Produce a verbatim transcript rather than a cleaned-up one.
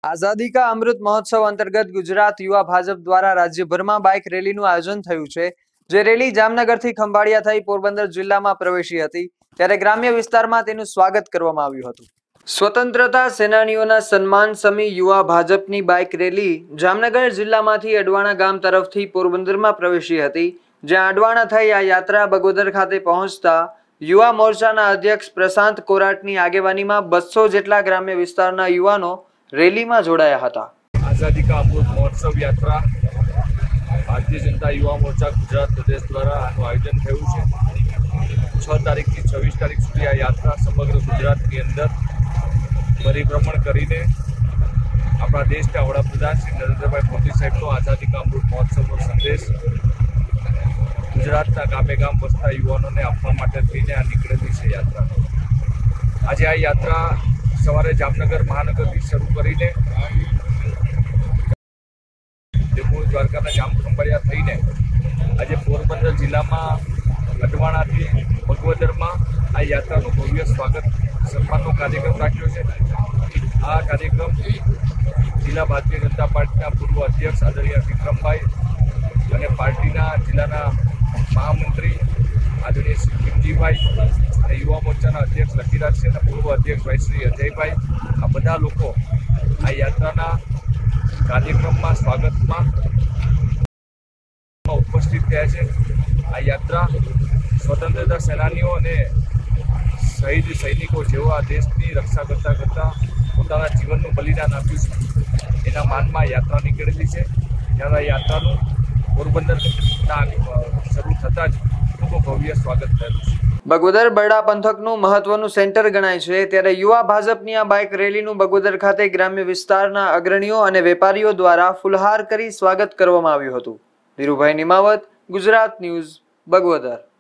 आजादी का अमृत महोत्सव अंतर्गत गुजरात युवा भाजप द्वारा राज्यभर में बाइक रेली आयोजन थयुं छे। जे रेली जामनगर थी खंभाळिया थई पोरबंदर जिल्ला में प्रवेशी हती, त्यारे ग्राम्य विस्तार में तेनुं स्वागत करवामां आव्युं हतुं। स्वतंत्रता सेनानीओना सन्मान समी युवा भाजपनी बाइक रेली जामनगर जिल्लामांथी अडवाणा गाम तरफथी पोरबंदर में प्रवेशी हती। ज्यां अडवाणा थई आ यात्रा बगोदर खाते पहोंचता युवा मोर्चाना अध्यक्ष प्रशांत कोराटनी आगेवानीमां बस्सो जेटला ग्राम्य विस्तारना युवानो रेली में जोड़ाया था। आजादी का अमृत महोत्सव यात्रा भारतीय जनता युवा मोर्चा गुजरात प्रदेश द्वारा आयोजन थयुं छे। छ तारीख थी छवीस तारीख सुधी आ यात्रा समग्र गुजरात की अंदर परिभ्रमण करीने अपना देशना वडाप्रधान श्री नरेन्द्रभाई मोदी साहेबनो आजादी का अमृत महोत्सवनो संदेश गुजरातना गामे गाम वसता युवानोने आपवा माटे थईने आ निकळेली छे यात्रा। आज आ यात्रा सवारे जामनगर महानगर थी शुरू करीने मूळ द्वारकाना गाम खंभाळिया थईने आज पोरबंदर जिला में अडवाणा थी बगवदर में आ यात्रानु भव्य स्वागत सन्माननो कार्यक्रम राख्यो छे। आ कार्यक्रम जिला भारतीय जनता पार्टीना पूर्व अध्यक्ष आदरणीय विक्रमभाई अने पार्टीना जिल्लाना महामंत्री आदरणीय श्री भीमजीभाई, युवा मोर्चाना अध्यक्ष लकीराज सिंह, पूर्व अध्यक्ष भाई श्री अजयभाई, आ बधा लोको आ यात्राना कार्यक्रममां स्वागतमां उपस्थित थया छे। आ यात्रा स्वतंत्रता सेनानीओ अने शहीद सैनिको जेवा देशनी रक्षा करता करता पोताना जीवननुं बलिदान आप्युं छे एना मानमा यात्रा निकळेली छे। त्यारे आ यात्रानुं पोरबंदरना शरू थता ज खूब भव्य स्वागत थयुं छे। बगोदर बरड़ा पंथकनुं महत्वनुं सेंटर गणाय छे, त्यारे युवा भाजपनी आ बाइक रेलीनुं बगोदर खाते ग्राम्य विस्ताરના अग्रणीओ અને વેપારીઓ દ્વારા ફુલહાર કરી સ્વાગત કરવામાં આવ્યું હતું। ધીરુભાઈ નિમાવત, ગુજરાત ન્યૂઝ, બગોદર।